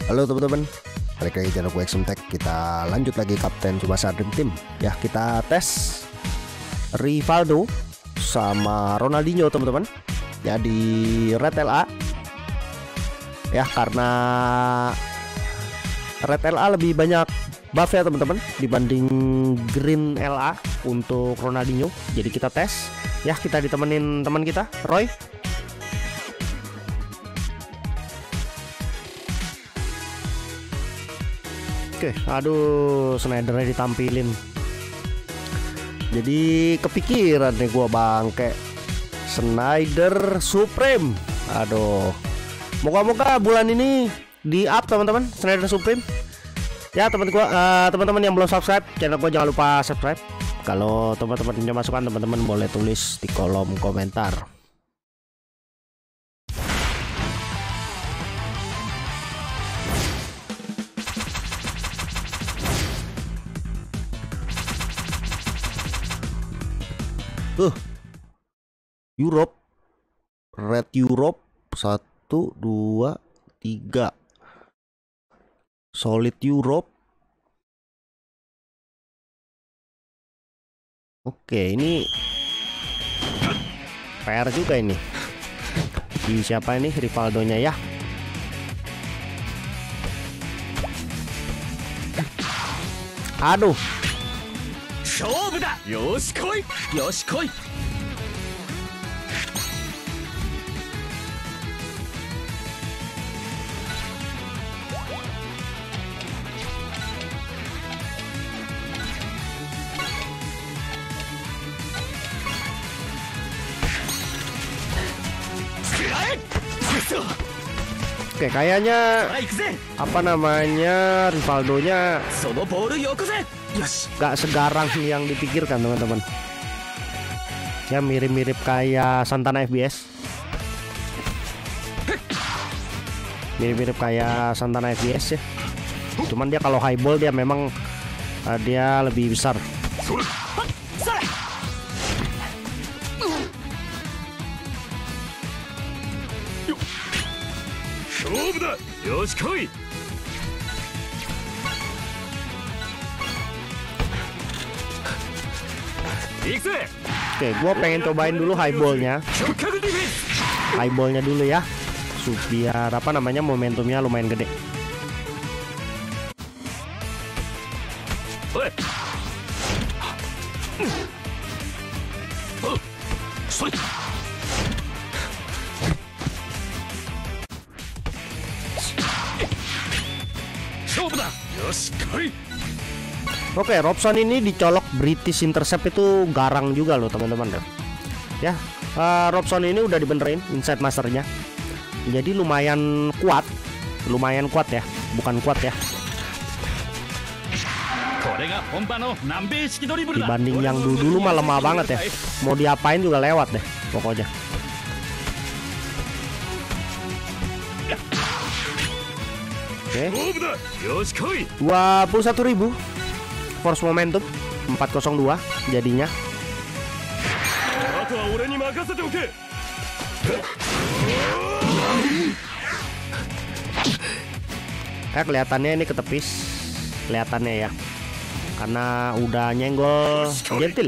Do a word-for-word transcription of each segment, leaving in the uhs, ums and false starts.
Halo teman-teman, balik lagi channel gue Exum Tech. Kita lanjut lagi Kapten Tsubasa Dream Team. Ya, kita tes Rivaldo sama Ronaldinho teman-teman. Ya, di Red L A. Ya, karena Red L A lebih banyak buff ya teman-teman dibanding Green L A untuk Ronaldinho. Jadi kita tes. Ya, kita ditemenin teman kita, Roy. Oke, aduh, Snydernya ditampilin. Jadi kepikiran nih gua bangke. Snyder Supreme. Aduh. Moga-moga bulan ini di up teman-teman, Snyder Supreme. Ya, teman gua, uh, teman-teman yang belum subscribe channel gua jangan lupa subscribe. Kalau teman-teman punya masukan, teman-teman boleh tulis di kolom komentar. Uh, Europe, Red Europe, satu, dua, tiga, Solid Europe. Oke, ini P R juga ini. Di siapa ini Rivaldonya ya? Aduh. Yoshi koi, yoshi koi. Oke, kayaknya apa namanya Rivaldonya gak segarang yang dipikirkan teman-teman. Ya, mirip-mirip kayak Santana F B S. Mirip-mirip kayak Santana F B S ya. Cuman dia kalau highball dia memang uh, dia lebih besar. Oke, gua pengen cobain dulu highballnya. Highballnya dulu ya, biar apa namanya momentumnya lumayan gede. Oke, Robson ini dicolok British Intercept itu garang juga loh teman-teman. Ya, uh, Robson ini udah dibenerin Inside Masternya. Jadi lumayan kuat, lumayan kuat ya, bukan kuat ya. Dibanding yang dulu-dulu mah lemah banget ya. Mau diapain juga lewat deh pokoknya. Oke, dua puluh satu ribu force momentum empat nol dua jadinya. Kayak kelihatannya ini ketepis, kelihatannya ya, karena udah nyenggol gentil.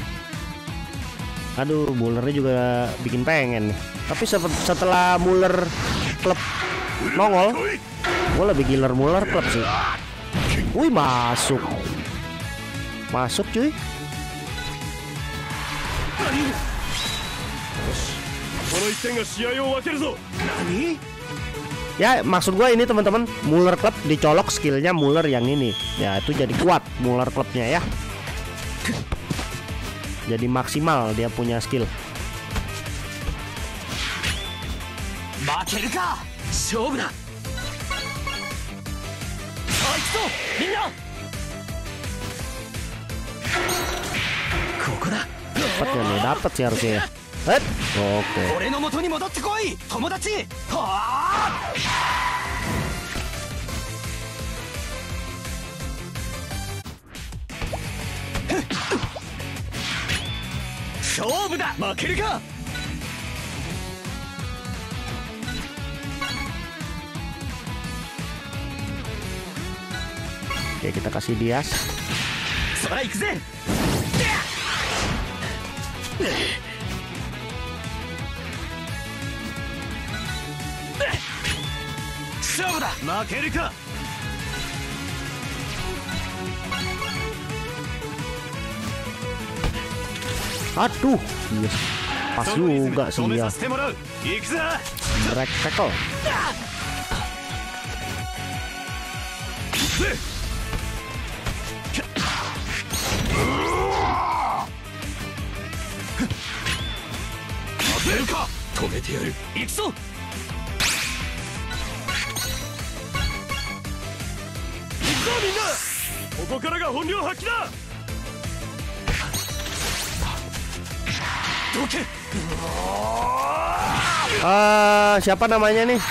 Aduh, Mullernya juga bikin pengen nih. Tapi setelah Muller klub nongol, gue lebih giler Muller klub sih. Wih, masuk. Masuk cuy. Ya, maksud gue ini teman-teman, Muller Club dicolok skillnya Muller yang ini. Ya, itu jadi kuat Muller Clubnya ya. Jadi maksimal dia punya skill. Dapat ya nih, dapat sih harusnya ya. Oke. Oke, kita kasih Dias. Aduh, iya, pas juga sih ya. Break tackle. Ah, siapa namanya nih?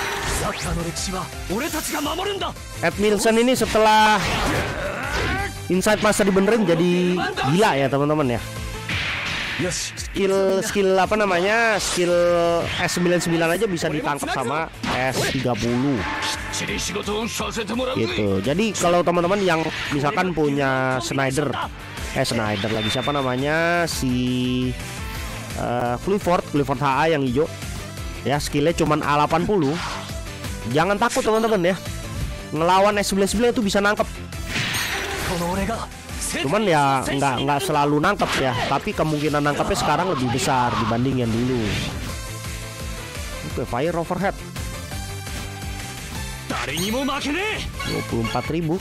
Ed Milson ini setelah Inside Master dibenerin jadi gila ya teman-teman ya. Skill skill apa namanya? Skill S sembilan puluh sembilan aja bisa ditangkap sama S tiga puluh. Gitu. Jadi kalau teman-teman yang misalkan punya Snyder, eh Snyder lagi siapa namanya? Si uh, Clifford, Clifford H A yang hijau. Ya, skillnya cuman A delapan puluh. Jangan takut teman-teman ya. Ngelawan S sembilan puluh sembilan itu bisa nangkep. Cuman ya nggak nggak selalu nangkep ya, tapi kemungkinan nangkepnya sekarang lebih besar dibanding yang dulu. Oke, fire overhead dua puluh empat ribu.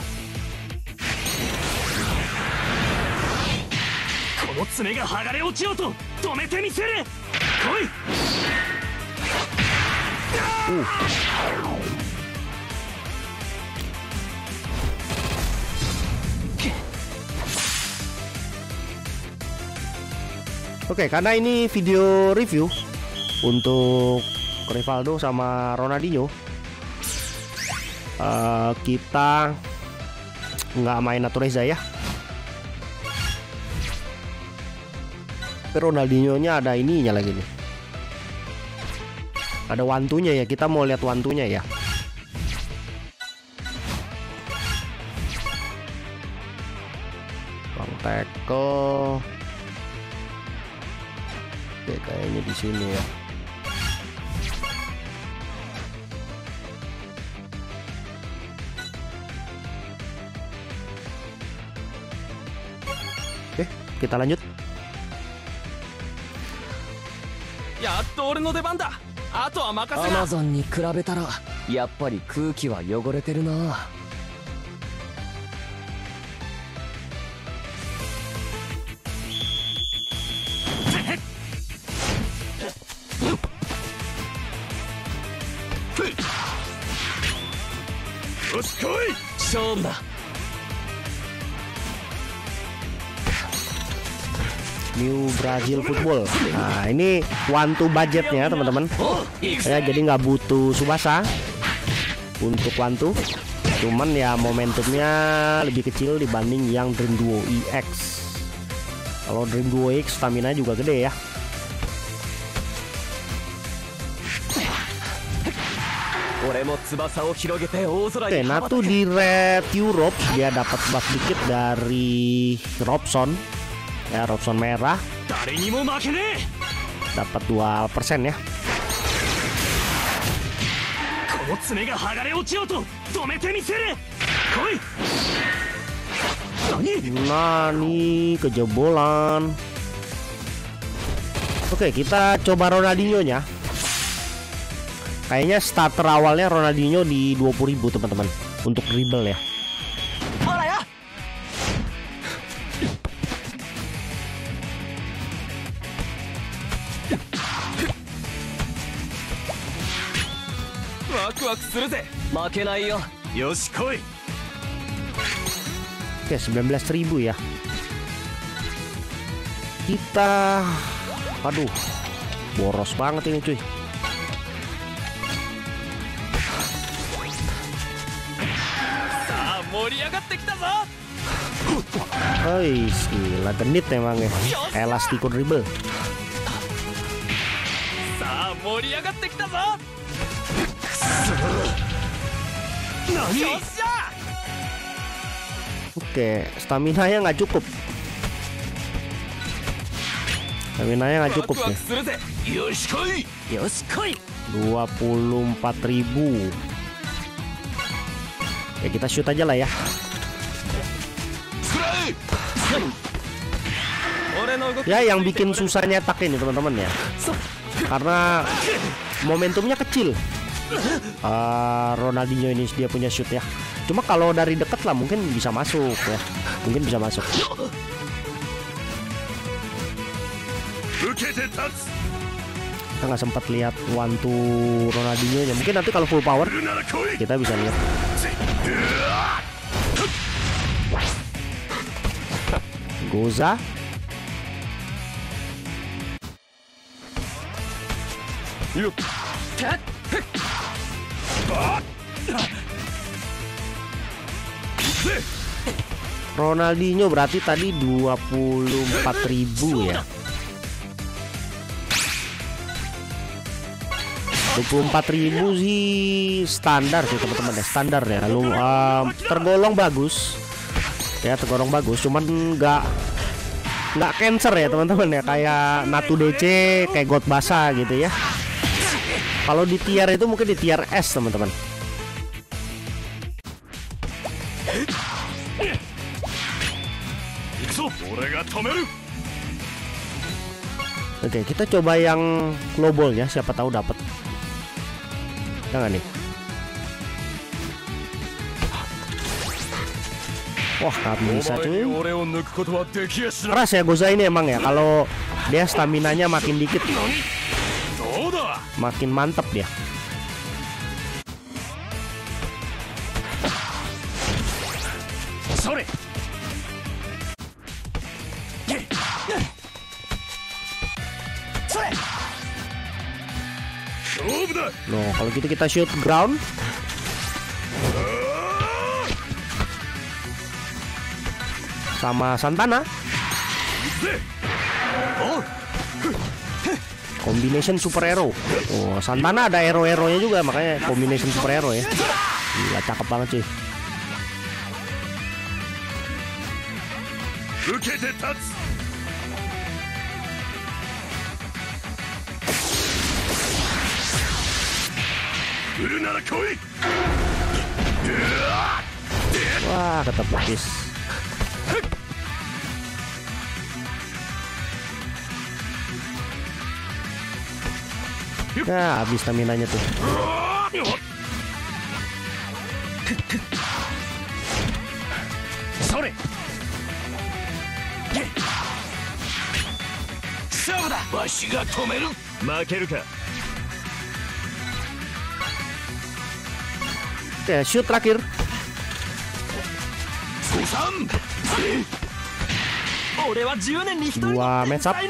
Uh. Oke, karena ini video review untuk Rivaldo sama Ronaldinho, uh, kita nggak main Natureza ya. Tapi Ronaldinho-nya ada ininya lagi nih. Ada wantunya ya, kita mau lihat wantunya ya. Bang tackle. Oke, kayaknya di sini ya. Oke, kita lanjut. Amazon に比べたらやっぱり空気は汚れてるな。勝負だ。 New Brazil Football. Nah, ini one to budgetnya teman-teman. Ya, jadi nggak butuh Subasa untuk one to. Cuman ya momentumnya lebih kecil dibanding yang Dream Duo E X. Kalau Dream Duo E X stamina juga gede ya. Oke, Natu di Red Europe dia dapat buff dikit dari Robson. Ya, Robson merah dapat dua persen ya. Nani kejebolan. Oke, kita coba Ronaldinho nya. Kayaknya starter awalnya Ronaldinho di dua puluh ribu teman-teman untuk dribble ya. Oke, sembilan belas ribu ya. Kita, aduh, boros banget ini cuy. Hei, gila genit emang ya. Elastiko dribble. Oke, stamina nya nggak cukup. Stamina nya nggak cukup nih. dua puluh empat ribu. Ya kita shoot aja lah ya. Ya yang bikin susah nyetak ini teman-teman ya, karena momentumnya kecil. uh, Ronaldinho ini dia punya shoot ya. Cuma kalau dari dekat lah mungkin bisa masuk ya. Mungkin bisa masuk. Kita nggak sempat lihat one two Ronaldinho nya. Mungkin nanti kalau full power kita bisa lihat. Goza. Ronaldinho berarti tadi dua puluh empat ribu ya. dua puluh empat ribu sih standar sih teman-teman ya, standar ya. Lalu um, tergolong bagus. Ya tergolong bagus, cuman nggak nggak cancer ya teman-teman ya, kayak Natu D C, kayak God Basa gitu ya. Kalau di tier itu mungkin di tier S teman-teman. Oke, kita coba yang global ya, siapa tahu dapat. Jangan nih. Wah, nggak bisa cuy. Keras ya Goza ini emang ya. Kalau dia stamina-nya makin dikit, makin mantep dia. Loh, kalau gitu kita shoot ground. Sama Santana. Combination super hero. Oh, Santana ada hero-heronya juga, makanya combination super hero ya. Gila, cakep banget cuy. Wah, ketepis. Ya, habis stamina-nya tuh. Oke, shoot terakhir. Dua match up.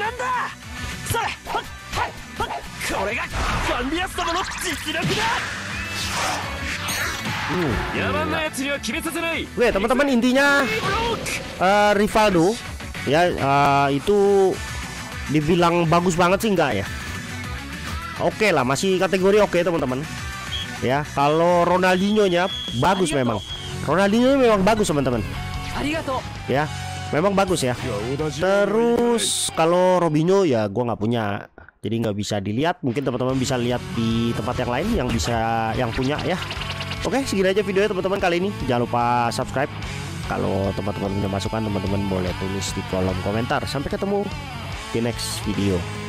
Hmm. Oke teman-teman, intinya uh, Rivaldo ya uh, itu dibilang bagus banget sih enggak ya. Oke lah, masih kategori oke teman-teman. Ya, kalau Ronaldinho nya bagus memang. Ronaldinho memang bagus teman-teman. Ya, memang bagus ya. Terus kalau Robinho ya gua nggak punya, jadi nggak bisa dilihat. Mungkin teman-teman bisa lihat di tempat yang lain yang bisa yang punya ya. Oke, segini aja videonya teman-teman kali ini. Jangan lupa subscribe. Kalau teman-teman punya masukan, teman-teman boleh tulis di kolom komentar. Sampai ketemu di next video.